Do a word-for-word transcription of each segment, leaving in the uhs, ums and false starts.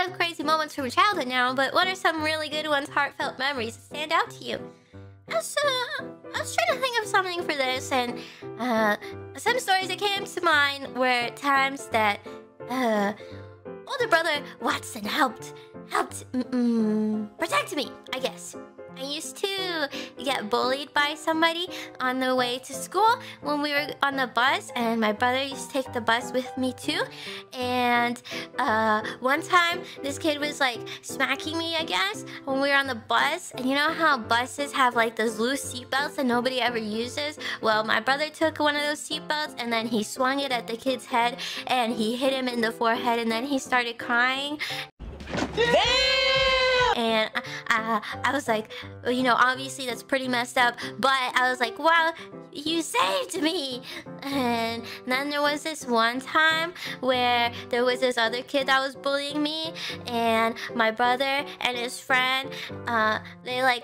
have crazy moments from your childhood now, but what are some really good ones, heartfelt memories that stand out to you? I was, uh, I was trying to think of something for this, and uh, some stories that came to mind were times that uh, older brother Watson helped, helped mm, protect me, I guess. I used to get bullied by somebody on the way to school when we were on the bus, and my brother used to take the bus with me too. And uh, one time, this kid was like smacking me, I guess, when we were on the bus. And you know how buses have like those loose seatbelts that nobody ever uses? Well, my brother took one of those seatbelts and then he swung it at the kid's head and he hit him in the forehead, and then he started crying. Damn! And I, I, I was like, well, you know, obviously that's pretty messed up, but I was like, wow, you saved me. And then there was this one time where there was this other kid that was bullying me, and my brother and his friend, uh, they like...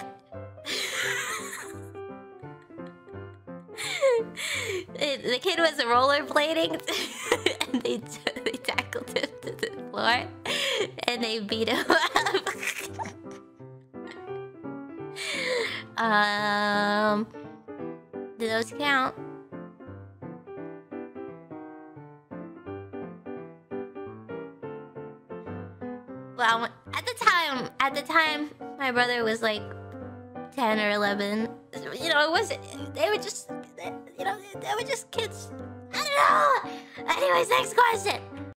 it, the kid was rollerblading, and they, they tackled him to the floor, and they beat him up. um, do those count? Well, at the time, at the time, my brother was like ten or eleven. You know, it wasn't. They were just, you know, they were just kids. I don't know. Anyways, next question.